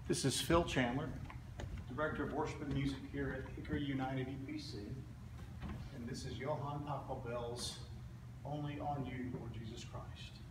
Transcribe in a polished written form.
This is Phil Chandler, Director of Worship and Music here at Hickory United EPC. And this is Johann Pachelbel's Only on You, Lord Jesus Christ.